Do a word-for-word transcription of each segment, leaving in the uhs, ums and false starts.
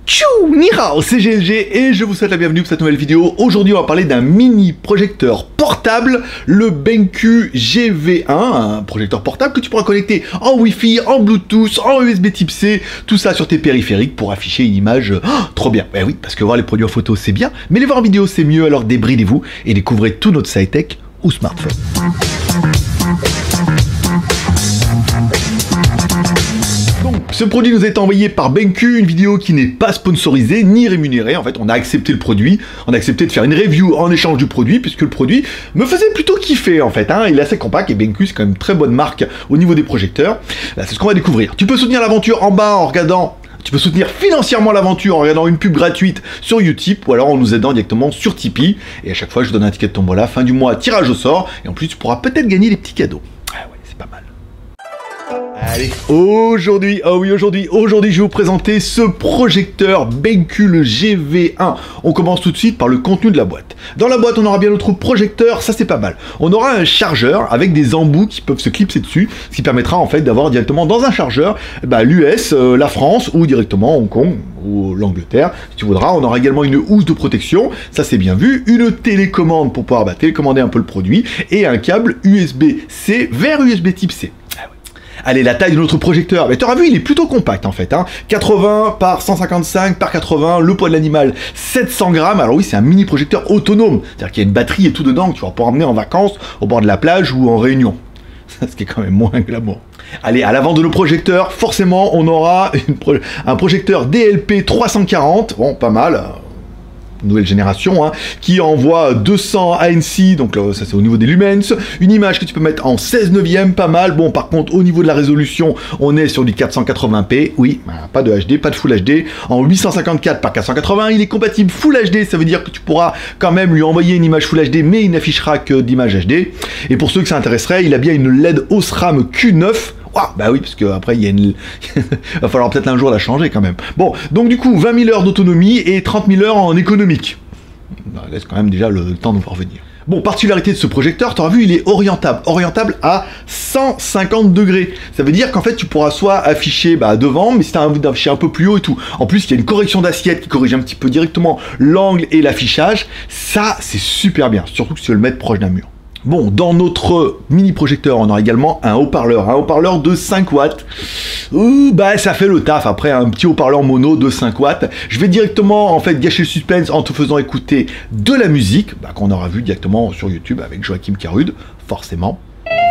Tchou, ni hao, c'est G L G et je vous souhaite la bienvenue pour cette nouvelle vidéo. Aujourd'hui on va parler d'un mini projecteur portable, le BenQ G V un, un projecteur portable que tu pourras connecter en Wi-Fi, en Bluetooth, en U S B type C, tout ça sur tes périphériques pour afficher une image oh, trop bien. Ben oui, parce que voir les produits en photo c'est bien, mais les voir en vidéo c'est mieux, alors débridez-vous et découvrez tout notre high-tech ou smartphone. Ce produit nous est envoyé par BenQ, une vidéo qui n'est pas sponsorisée ni rémunérée. En fait, on a accepté le produit, on a accepté de faire une review en échange du produit, puisque le produit me faisait plutôt kiffer en fait. Hein. Il est assez compact et BenQ c'est quand même une très bonne marque au niveau des projecteurs. C'est ce qu'on va découvrir. Tu peux soutenir l'aventure en bas en regardant. Tu peux soutenir financièrement l'aventure en regardant une pub gratuite sur Utip ou alors en nous aidant directement sur Tipeee. Et à chaque fois, je donne un ticket de tombola. Fin du mois, tirage au sort. Et en plus, tu pourras peut-être gagner des petits cadeaux. Ah ouais, c'est pas mal. Allez, aujourd'hui, oh oui, aujourd'hui, aujourd'hui, je vais vous présenter ce projecteur BenQ le G V un. On commence tout de suite par le contenu de la boîte. Dans la boîte, on aura bien notre projecteur, ça c'est pas mal. On aura un chargeur avec des embouts qui peuvent se clipser dessus, ce qui permettra en fait d'avoir directement dans un chargeur bah, l'U S, euh, la France ou directement Hong Kong ou l'Angleterre, si tu voudras. On aura également une housse de protection, ça c'est bien vu, une télécommande pour pouvoir bah, télécommander un peu le produit et un câble U S B C vers U S B type C. Allez, la taille de notre projecteur, mais tu auras vu, il est plutôt compact en fait, hein. quatre-vingts par cent cinquante-cinq par quatre-vingts, le poids de l'animal sept cents grammes, alors oui, c'est un mini projecteur autonome, c'est-à-dire qu'il y a une batterie et tout dedans que tu vas pouvoir emmener en vacances au bord de la plage ou en réunion. Ce qui est quand même moins glamour. Allez, à l'avant de nos projecteurs, forcément, on aura une pro un projecteur D L P trois cent quarante, bon, pas mal, nouvelle génération, hein, qui envoie deux cents A N C, donc là, ça c'est au niveau des lumens, une image que tu peux mettre en seize neuvième, pas mal. Bon, par contre, au niveau de la résolution, on est sur du quatre cent quatre-vingts p, oui, pas de H D, pas de Full H D, en huit cent cinquante-quatre par quatre cent quatre-vingts, il est compatible Full H D, ça veut dire que tu pourras quand même lui envoyer une image Full H D, mais il n'affichera que d'image H D, et pour ceux que ça intéresserait, il a bien une L E D Osram Q neuf. Ah, bah oui, parce qu'après, il y a une... va falloir peut-être un jour la changer quand même. Bon, donc du coup, vingt mille heures d'autonomie et trente mille heures en économique. Ça laisse quand même déjà le, le temps de voir venir. Bon, particularité de ce projecteur, tu auras vu, il est orientable. Orientable à cent cinquante degrés. Ça veut dire qu'en fait, tu pourras soit afficher bah, devant, mais si tu as envie d'afficher un peu plus haut et tout. En plus, il y a une correction d'assiette qui corrige un petit peu directement l'angle et l'affichage. Ça, c'est super bien, surtout que si tu veux le mettre proche d'un mur. Bon, dans notre mini projecteur, on aura également un haut-parleur, un haut-parleur de cinq watts. Ouh, bah ça fait le taf. Après, un petit haut-parleur mono de cinq watts. Je vais directement en fait gâcher le suspense en te faisant écouter de la musique, bah, qu'on aura vu directement sur YouTube avec Joachim Carude, forcément.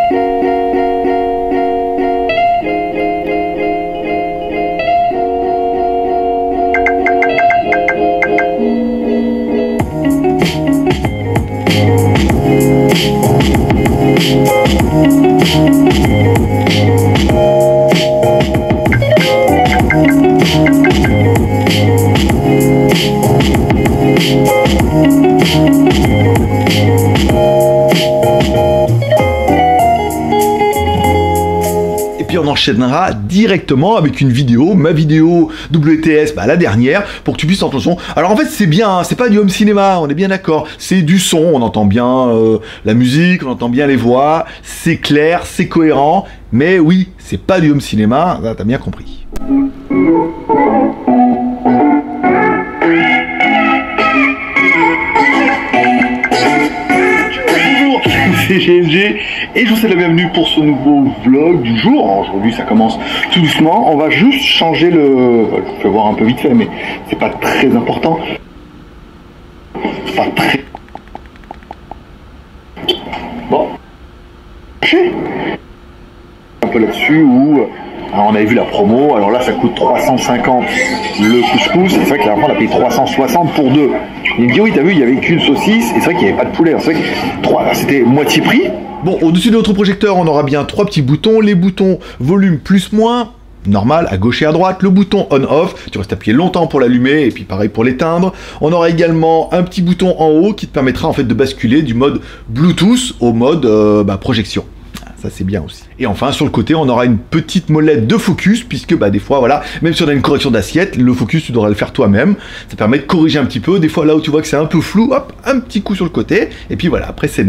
Et puis on enchaînera directement avec une vidéo, ma vidéo W T S, bah, la dernière, pour que tu puisses entendre le son. Alors en fait c'est bien, hein, c'est pas du home cinéma, on est bien d'accord, c'est du son, on entend bien euh, la musique, on entend bien les voix, c'est clair, c'est cohérent, mais oui, c'est pas du home cinéma, t'as bien compris. C'est G L G et je vous souhaite la bienvenue pour ce nouveau vlog du jour. Aujourd'hui ça commence tout doucement, on va juste changer le... Je vous fais voir un peu vite fait mais c'est pas très important. Pas très... Bon. Un peu là-dessus où... Alors on avait vu la promo, alors là ça coûte trois cent cinquante le couscous, et c'est vrai que la dernière fois on a payé trois cent soixante pour deux. Il me dit oui t'as vu il y avait qu'une saucisse, et c'est vrai qu'il n'y avait pas de poulet, c'est vrai que c'était moitié prix. Bon, au-dessus de notre projecteur on aura bien trois petits boutons, les boutons volume plus moins, normal, à gauche et à droite, le bouton on-off, tu restes appuyé longtemps pour l'allumer, et puis pareil pour l'éteindre. On aura également un petit bouton en haut qui te permettra en fait de basculer du mode Bluetooth au mode euh, bah, projection. Ça c'est bien aussi. Et enfin sur le côté on aura une petite molette de focus puisque bah des fois voilà, même si on a une correction d'assiette, le focus tu devras le faire toi-même. Ça permet de corriger un petit peu, des fois là où tu vois que c'est un peu flou, hop, un petit coup sur le côté, et puis voilà, après c'est net.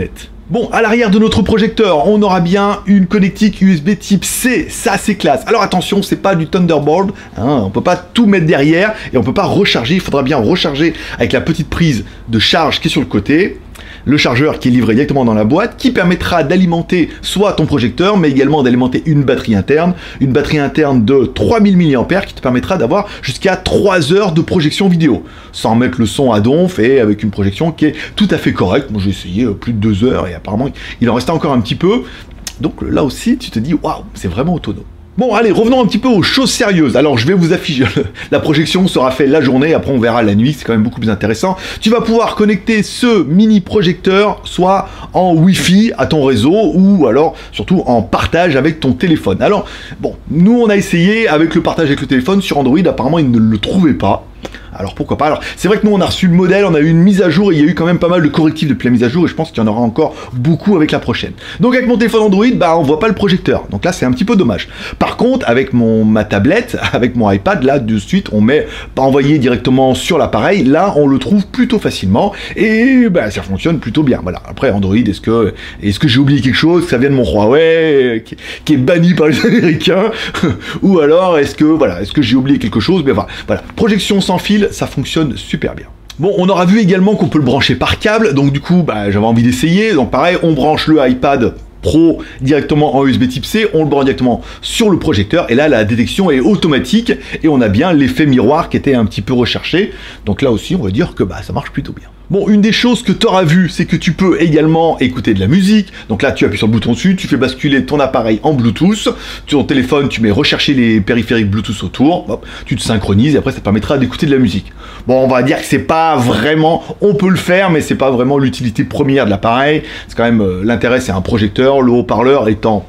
Bon, à l'arrière de notre projecteur, on aura bien une connectique U S B type C, ça c'est classe. Alors attention, c'est pas du Thunderbolt, hein, on peut pas tout mettre derrière et on peut pas recharger, il faudra bien recharger avec la petite prise de charge qui est sur le côté. Le chargeur qui est livré directement dans la boîte, qui permettra d'alimenter soit ton projecteur, mais également d'alimenter une batterie interne, une batterie interne de trois mille milliampères qui te permettra d'avoir jusqu'à trois heures de projection vidéo, sans mettre le son à donf et avec une projection qui est tout à fait correcte. Moi j'ai essayé plus de deux heures et apparemment il en restait encore un petit peu, donc là aussi tu te dis waouh, c'est vraiment autonome. Bon, allez, revenons un petit peu aux choses sérieuses. Alors, je vais vous afficher, la projection sera faite la journée, après on verra la nuit, c'est quand même beaucoup plus intéressant. Tu vas pouvoir connecter ce mini projecteur, soit en Wi-Fi à ton réseau, ou alors, surtout, en partage avec ton téléphone. Alors, bon, nous on a essayé avec le partage avec le téléphone sur Android, apparemment ils ne le trouvaient pas. Alors pourquoi pas. Alors c'est vrai que nous on a reçu le modèle, on a eu une mise à jour et il y a eu quand même pas mal de correctifs depuis la mise à jour et je pense qu'il y en aura encore beaucoup avec la prochaine. Donc avec mon téléphone Android, bah on voit pas le projecteur. Donc là c'est un petit peu dommage. Par contre avec mon ma tablette, avec mon iPad, là de suite on met pas envoyé directement sur l'appareil, là on le trouve plutôt facilement et bah ça fonctionne plutôt bien. Voilà. Après Android, est-ce que est-ce que j'ai oublié quelque chose, que ça vient de mon Huawei qui, qui est banni par les Américains ou alors est-ce que voilà, est-ce que j'ai oublié quelque chose? Mais voilà, voilà. Projection sans fil, ça fonctionne super bien. Bon, on aura vu également qu'on peut le brancher par câble, donc du coup, bah, j'avais envie d'essayer. Donc pareil, on branche le iPad Pro directement en U S B type C, on le branche directement sur le projecteur, et là, la détection est automatique, et on a bien l'effet miroir qui était un petit peu recherché. Donc là aussi, on va dire que bah, ça marche plutôt bien. Bon, une des choses que tu auras vu, c'est que tu peux également écouter de la musique. Donc là, tu appuies sur le bouton dessus, tu fais basculer ton appareil en Bluetooth. Sur ton téléphone, tu mets rechercher les périphériques Bluetooth autour. Hop, tu te synchronises et après, ça te permettra d'écouter de la musique. Bon, on va dire que c'est pas vraiment... On peut le faire, mais c'est pas vraiment l'utilité première de l'appareil. C'est quand même... Euh, l'intérêt, c'est un projecteur, le haut-parleur étant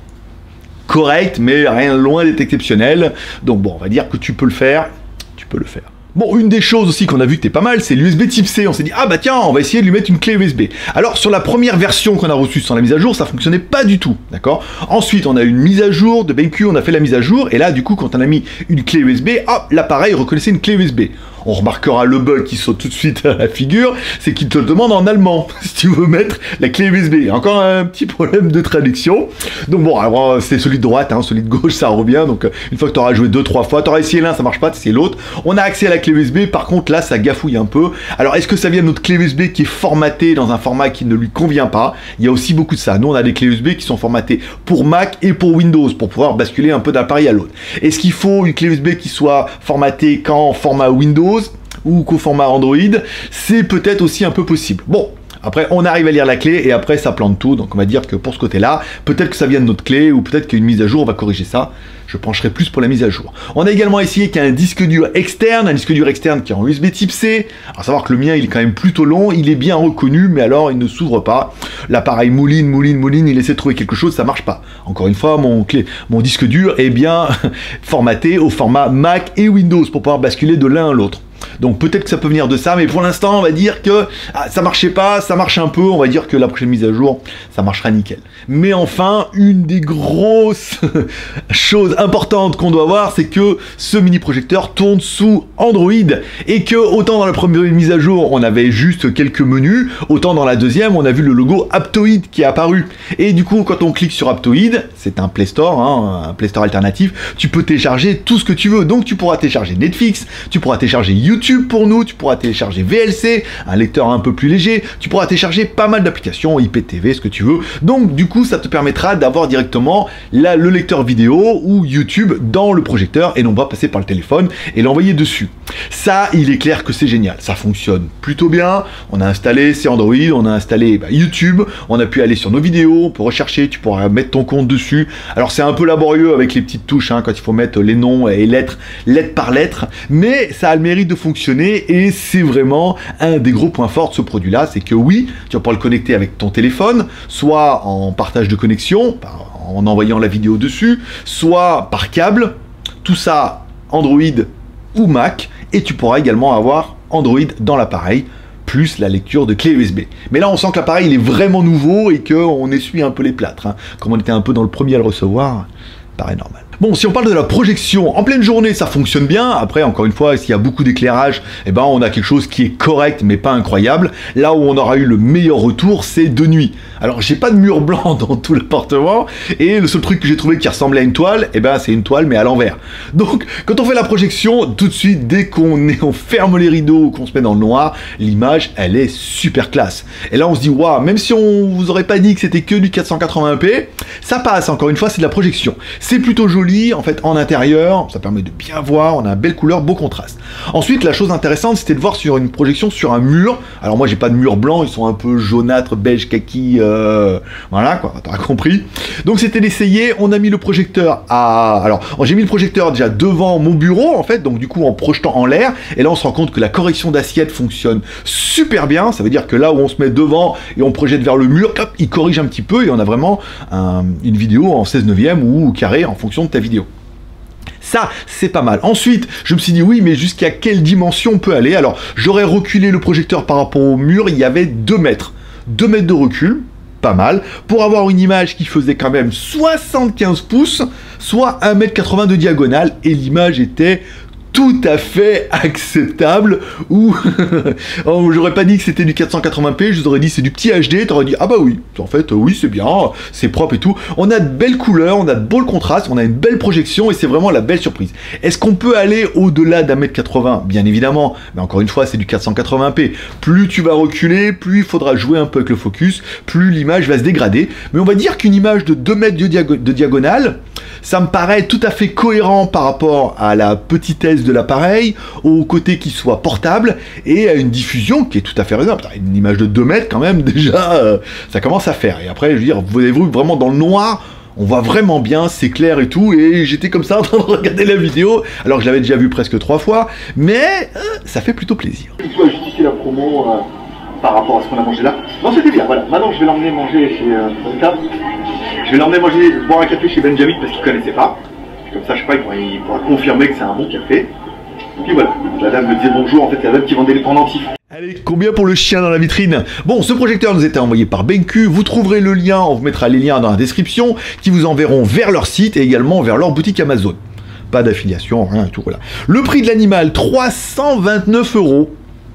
correct, mais rien loin d'être exceptionnel. Donc bon, on va dire que tu peux le faire. Tu peux le faire. Bon, une des choses aussi qu'on a vu que t'es pas mal, c'est l'U S B type C. On s'est dit, ah bah tiens, on va essayer de lui mettre une clé U S B. Alors, sur la première version qu'on a reçue sans la mise à jour, ça fonctionnait pas du tout, d'accord? Ensuite, on a eu une mise à jour de BenQ, on a fait la mise à jour, et là, du coup, quand on a mis une clé U S B, hop, l'appareil reconnaissait une clé U S B. On remarquera le bug qui saute tout de suite à la figure, c'est qu'il te le demande en allemand, si tu veux mettre la clé U S B. Encore un petit problème de traduction. Donc bon, alors c'est celui de droite, hein, celui de gauche, ça revient. Donc une fois que tu auras joué deux, trois fois, tu auras essayé l'un, ça marche pas, c'est l'autre. On a accès à la clé U S B, par contre là, ça gafouille un peu. Alors est-ce que ça vient de notre clé U S B qui est formatée dans un format qui ne lui convient pas? Il y a aussi beaucoup de ça. Nous, on a des clés U S B qui sont formatées pour Mac et pour Windows, pour pouvoir basculer un peu d'un appareil à l'autre. Est-ce qu'il faut une clé U S B qui soit formatée qu'en format Windows ou qu'au format Android? C'est peut-être aussi un peu possible. Bon, après on arrive à lire la clé et après ça plante tout, donc on va dire que pour ce côté-là, peut-être que ça vient de notre clé ou peut-être qu'une mise à jour va corriger ça. Je pencherai plus pour la mise à jour. On a également essayé qu'il y a un disque dur externe, un disque dur externe qui est en U S B type C. Alors savoir que le mien il est quand même plutôt long, il est bien reconnu, mais alors il ne s'ouvre pas. L'appareil mouline, mouline, mouline, il essaie de trouver quelque chose, ça marche pas. Encore une fois, mon, clé, mon disque dur est bien formaté au format Mac et Windows pour pouvoir basculer de l'un à l'autre. Donc peut-être que ça peut venir de ça, mais pour l'instant on va dire que ah, ça marchait pas, ça marche un peu, on va dire que la prochaine mise à jour, ça marchera nickel. Mais enfin, une des grosses choses importantes qu'on doit voir, c'est que ce mini projecteur tourne sous Android, et que autant dans la première mise à jour, on avait juste quelques menus, autant dans la deuxième, on a vu le logo Aptoide qui est apparu. Et du coup, quand on clique sur Aptoide, c'est un Play Store, hein, un Play Store alternatif, tu peux télécharger tout ce que tu veux. Donc tu pourras télécharger Netflix, tu pourras télécharger YouTube pour nous, tu pourras télécharger V L C, un lecteur un peu plus léger, tu pourras télécharger pas mal d'applications, I P T V, ce que tu veux. Donc du coup, ça te permettra d'avoir directement là, le lecteur vidéo ou YouTube dans le projecteur et non pas passer par le téléphone et l'envoyer dessus. Ça, il est clair que c'est génial, ça fonctionne plutôt bien. On a installé, c'est Android, on a installé bah, YouTube, on a pu aller sur nos vidéos, on peut rechercher, tu pourras mettre ton compte dessus. Alors c'est un peu laborieux avec les petites touches, hein, quand il faut mettre les noms et lettres, lettre par lettre, mais ça a le mérite de fonctionner et c'est vraiment un des gros points forts de ce produit-là, c'est que oui, tu vas pouvoir le connecter avec ton téléphone, soit en partage de connexion, en envoyant la vidéo dessus, soit par câble, tout ça Android ou Mac, et tu pourras également avoir Android dans l'appareil, plus la lecture de clé U S B. Mais là, on sent que l'appareil il est vraiment nouveau et qu'on essuie un peu les plâtres. Hein. Comme on était un peu dans le premier à le recevoir, paraît normal. Bon, si on parle de la projection, en pleine journée, ça fonctionne bien. Après, encore une fois, s'il y a beaucoup d'éclairage, eh ben, on a quelque chose qui est correct, mais pas incroyable. Là où on aura eu le meilleur retour, c'est de nuit. Alors, j'ai pas de mur blanc dans tout l'appartement, et le seul truc que j'ai trouvé qui ressemblait à une toile, eh ben, c'est une toile, mais à l'envers. Donc, quand on fait la projection, tout de suite, dès qu'on est, on ferme les rideaux, qu'on se met dans le noir, l'image, elle est super classe. Et là, on se dit, waouh, même si on vous aurait pas dit que c'était que du quatre cent quatre-vingts p, ça passe. Encore une fois, c'est de la projection. C'est plutôt joli. En fait, en intérieur, ça permet de bien voir, on a une belle couleur, beau contraste. Ensuite, la chose intéressante, c'était de voir sur une projection sur un mur. Alors moi, j'ai pas de mur blanc, ils sont un peu jaunâtres, beige, kaki, euh, voilà, quoi, t'as compris. Donc c'était d'essayer, on a mis le projecteur à... Alors, j'ai mis le projecteur déjà devant mon bureau, en fait, donc du coup, en projetant en l'air, et là, on se rend compte que la correction d'assiette fonctionne super bien, ça veut dire que là où on se met devant et on projette vers le mur, hop, il corrige un petit peu, et on a vraiment un, une vidéo en seize neuvième ou carré en fonction de ta vidéo. Ça, c'est pas mal. Ensuite, je me suis dit, oui, mais jusqu'à quelle dimension on peut aller? Alors, j'aurais reculé le projecteur par rapport au mur, il y avait deux mètres. deux mètres de recul, pas mal, pour avoir une image qui faisait quand même soixante-quinze pouces, soit un mètre quatre-vingts de diagonale, et l'image était tout à fait acceptable, ou oh, j'aurais pas dit que c'était du quatre cent quatre-vingts p, je vous aurais dit c'est du petit H D, t'aurais dit ah bah oui, en fait oui c'est bien, c'est propre et tout, on a de belles couleurs, on a de beaux contrastes, on a une belle projection et c'est vraiment la belle surprise. Est-ce qu'on peut aller au-delà d'un mètre quatre-vingts? Bien évidemment, mais encore une fois c'est du quatre cent quatre-vingts p, plus tu vas reculer, plus il faudra jouer un peu avec le focus, plus l'image va se dégrader, mais on va dire qu'une image de deux mètres de, diago de diagonale, ça me paraît tout à fait cohérent par rapport à la petitesse de l'appareil, au côté qui soit portable, et à une diffusion qui est tout à fait raisonnable. Une image de deux mètres quand même, déjà, euh, ça commence à faire. Et après, je veux dire, vous avez vu vraiment dans le noir, on voit vraiment bien, c'est clair et tout, et j'étais comme ça en train de regarder la vidéo, alors que je l'avais déjà vu presque trois fois, mais euh, ça fait plutôt plaisir. Tu vas justifier la promo euh, par rapport à ce qu'on a mangé là. Non, c'était bien, voilà. Maintenant, je vais l'emmener manger chez euh, je vais l'emmener manger, boire un café chez Benjamin parce qu'il ne connaissait pas. Comme ça, je sais pas, il pourra, il pourra confirmer que c'est un bon café. Et puis voilà, la dame me disait bonjour, en fait, c'est la dame qui vendait les pendentifs. Allez, combien pour le chien dans la vitrine? Bon, ce projecteur nous était envoyé par BenQ, vous trouverez le lien, on vous mettra les liens dans la description, qui vous enverront vers leur site et également vers leur boutique Amazon. Pas d'affiliation, rien et tout, voilà. Le prix de l'animal, trois cent vingt-neuf euros.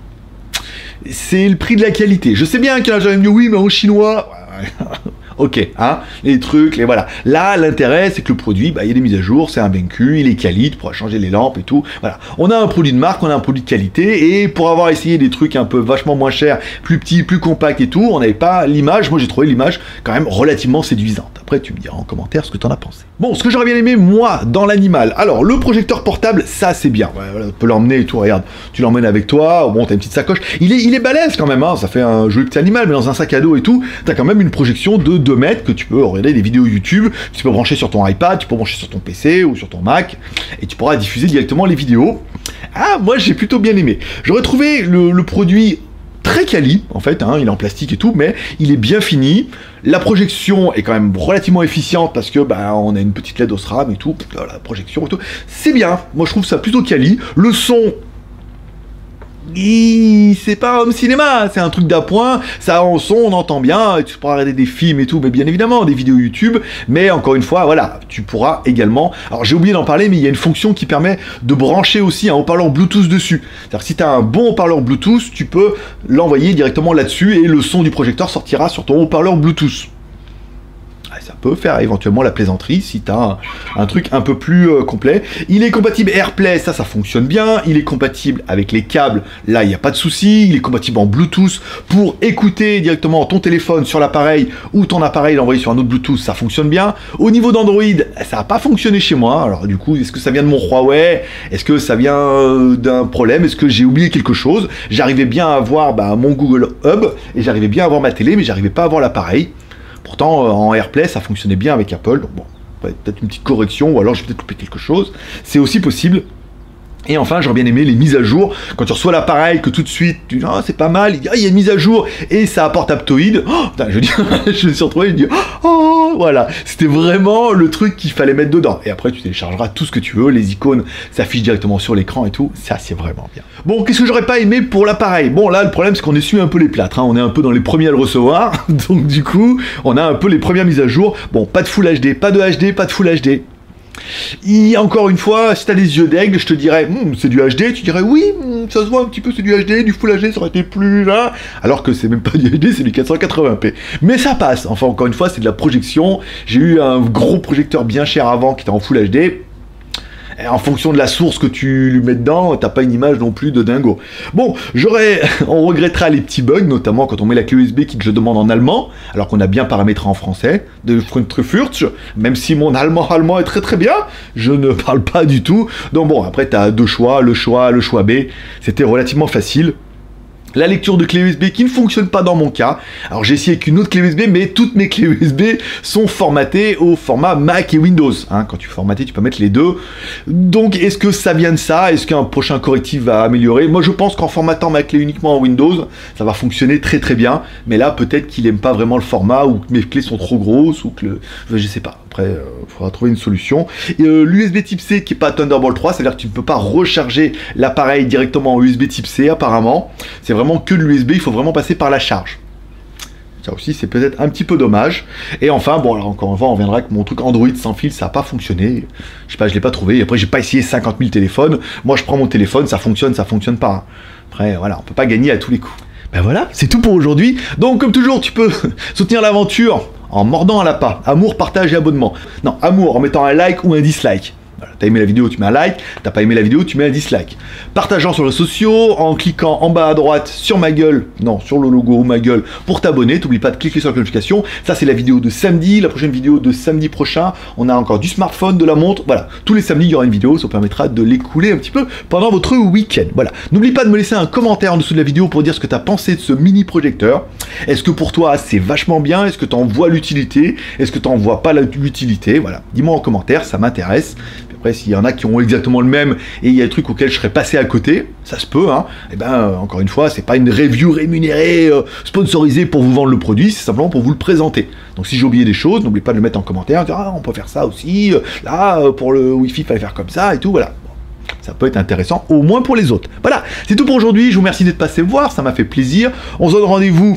C'est le prix de la qualité. Je sais bien qu'il y en a qui dit oui, mais en chinois... Ok, hein, les trucs, les voilà. Là, l'intérêt, c'est que le produit, bah, il y a des mises à jour, c'est un BenQ, il est quali, tu pourras changer les lampes et tout. Voilà. On a un produit de marque, on a un produit de qualité, et pour avoir essayé des trucs un peu vachement moins chers, plus petits, plus compacts et tout, on n'avait pas l'image. Moi, j'ai trouvé l'image quand même relativement séduisante. Après, tu me diras en commentaire ce que tu en as pensé. Bon, ce que j'aurais bien aimé, moi, dans l'animal. Alors, le projecteur portable, ça, c'est bien. Ouais, voilà, tu peux l'emmener et tout, regarde. Tu l'emmènes avec toi, bon, t'as une petite sacoche. Il est, il est balèze quand même, hein, ça fait un joli petit animal, mais dans un sac à dos et tout, t'as quand même une projection de deux mètres que tu peux regarder des vidéos YouTube, tu peux brancher sur ton iPad, tu peux brancher sur ton P C ou sur ton Mac, et tu pourras diffuser directement les vidéos. Ah, moi j'ai plutôt bien aimé. J'aurais trouvé le, le produit très quali, en fait, hein, il est en plastique et tout, mais il est bien fini. La projection est quand même relativement efficiente parce que bah, on a une petite L E D Osram et tout, la projection et tout. C'est bien, moi je trouve ça plutôt quali. Le son... c'est pas home cinéma, c'est un truc d'appoint, ça en son, on entend bien, tu pourras regarder des films et tout, mais bien évidemment, des vidéos YouTube, mais encore une fois, voilà, tu pourras également, alors j'ai oublié d'en parler, mais il y a une fonction qui permet de brancher aussi un haut-parleur Bluetooth dessus, c'est-à-dire que si tu as un bon haut-parleur Bluetooth, tu peux l'envoyer directement là-dessus, et le son du projecteur sortira sur ton haut-parleur Bluetooth. Ça peut faire éventuellement la plaisanterie si tu as un, un truc un peu plus euh, complet. Il est compatible AirPlay, ça, ça fonctionne bien. Il est compatible avec les câbles, là, il n'y a pas de souci. Il est compatible en Bluetooth pour écouter directement ton téléphone sur l'appareil ou ton appareil l'envoyer sur un autre Bluetooth, ça fonctionne bien. Au niveau d'Android, ça n'a pas fonctionné chez moi. Alors du coup, est-ce que ça vient de mon Huawei? Est-ce que ça vient euh, d'un problème? Est-ce que j'ai oublié quelque chose? J'arrivais bien à avoir bah, mon Google Hub et j'arrivais bien à avoir ma télé, mais j'arrivais pas à avoir l'appareil. Pourtant, en AirPlay, ça fonctionnait bien avec Apple. Donc bon, peut-être une petite correction, ou alors j'ai peut-être loupé quelque chose. C'est aussi possible. Et enfin, j'aurais bien aimé les mises à jour. Quand tu reçois l'appareil, que tout de suite, tu dis, ah, c'est pas mal, il dit, ah, il y a une mise à jour, et ça apporte Aptoid. Oh, putain, je, dis, je me suis retrouvé, je dis, oh, voilà. C'était vraiment le truc qu'il fallait mettre dedans. Et après, tu téléchargeras tout ce que tu veux, les icônes s'affichent directement sur l'écran et tout. Ça, c'est vraiment bien. Bon, qu'est-ce que j'aurais pas aimé pour l'appareil? Bon, là, le problème, c'est qu'on essuie un peu les plâtres, hein. On est un peu dans les premiers à le recevoir. Donc, du coup, on a un peu les premières mises à jour. Bon, pas de Full H D, pas de H D, pas de Full H D. Et encore une fois, si t'as des yeux d'aigle, je te dirais, hm, c'est du H D, tu dirais, oui, hmm, ça se voit un petit peu, c'est du H D, du Full H D, ça aurait été plus là, alors que c'est même pas du H D, c'est du quatre cent quatre-vingts p. Mais ça passe, enfin encore une fois, c'est de la projection, j'ai eu un gros projecteur bien cher avant qui était en Full H D, et en fonction de la source que tu lui mets dedans, t'as pas une image non plus de dingo. Bon, j'aurais, on regrettera les petits bugs, notamment quand on met la clé U S B qui te le demande en allemand, alors qu'on a bien paramétré en français, de Frankfurt, même si mon allemand allemand est très très bien, je ne parle pas du tout. Donc bon, après t'as deux choix, le choix A, le choix B, c'était relativement facile. La lecture de clé U S B qui ne fonctionne pas dans mon cas. Alors j'ai essayé avec une autre clé U S B, mais toutes mes clés U S B sont formatées au format Mac et Windows. Hein, quand tu formates, tu peux mettre les deux. Donc est-ce que ça vient de ça? Est-ce qu'un prochain correctif va améliorer? Moi je pense qu'en formatant ma clé uniquement en Windows, ça va fonctionner très très bien. Mais là peut-être qu'il n'aime pas vraiment le format, ou que mes clés sont trop grosses, ou que le... je sais pas. Après, il euh, faudra trouver une solution. Euh, L'U S B type C qui n'est pas Thunderbolt trois, c'est-à-dire que tu ne peux pas recharger l'appareil directement en U S B type C apparemment. C'est vraiment que de l'U S B, il faut vraiment passer par la charge. Ça aussi, c'est peut-être un petit peu dommage. Et enfin, bon, alors encore une fois, on reviendra que mon truc Android sans fil, ça n'a pas fonctionné. Je sais pas, je l'ai pas trouvé. Après, j'ai pas essayé cinquante mille téléphones. Moi, je prends mon téléphone, ça fonctionne, ça fonctionne pas. Après, voilà, on peut pas gagner à tous les coups. Ben voilà, c'est tout pour aujourd'hui. Donc, comme toujours, tu peux soutenir l'aventure en mordant un lapin. Amour, partage et abonnement. Non, amour en mettant un like ou un dislike. Voilà, t'as aimé la vidéo, tu mets un like, t'as pas aimé la vidéo, tu mets un dislike. Partageant sur les réseaux sociaux, en cliquant en bas à droite sur ma gueule, non, sur le logo ou ma gueule, pour t'abonner, t'oublie pas de cliquer sur la notification. Ça c'est la vidéo de samedi, la prochaine vidéo de samedi prochain, on a encore du smartphone, de la montre, voilà. Tous les samedis il y aura une vidéo, ça permettra de l'écouler un petit peu pendant votre week-end. Voilà, n'oublie pas de me laisser un commentaire en dessous de la vidéo pour dire ce que t'as pensé de ce mini projecteur. Est-ce que pour toi c'est vachement bien? Est-ce que t'en vois l'utilité? Est-ce que t'en vois pas l'utilité? Voilà, dis-moi en commentaire, ça m'intéresse. Après, s'il y en a qui ont exactement le même et il y a des trucs auxquels je serais passé à côté, ça se peut, hein. Et ben, euh, encore une fois, c'est pas une review rémunérée, euh, sponsorisée pour vous vendre le produit, c'est simplement pour vous le présenter. Donc si j'ai oublié des choses, n'oubliez pas de le mettre en commentaire, dire, ah, on peut faire ça aussi, euh, là, euh, pour le Wi-Fi, il fallait faire comme ça et tout, voilà. Ça peut être intéressant, au moins pour les autres. Voilà, c'est tout pour aujourd'hui, je vous remercie d'être passé voir, ça m'a fait plaisir. On se donne rendez-vous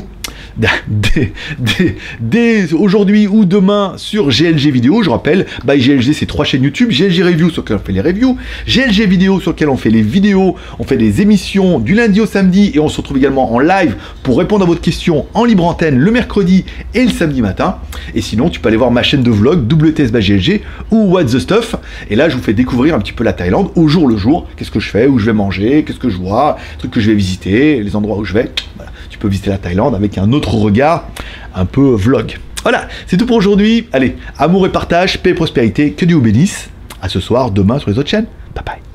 dès, dès, dès aujourd'hui ou demain sur G L G Vidéo. Je rappelle, by G L G, c'est trois chaînes YouTube. G L G Review sur lequel on fait les reviews, G L G Vidéo sur lequel on fait les vidéos, on fait des émissions du lundi au samedi et on se retrouve également en live pour répondre à votre question en libre antenne le mercredi et le samedi matin. Et sinon, tu peux aller voir ma chaîne de vlog W T S by G L G ou What the Stuff. Et là, je vous fais découvrir un petit peu la Thaïlande au jour le jour. Qu'est-ce que je fais, où je vais manger, qu'est-ce que je vois, les trucs que je vais visiter, les endroits où je vais. Voilà. Tu peux visiter la Thaïlande avec un autre regard, un peu vlog. Voilà, c'est tout pour aujourd'hui. Allez, amour et partage, paix et prospérité, que Dieu vous bénisse. À ce soir, demain sur les autres chaînes. Bye bye.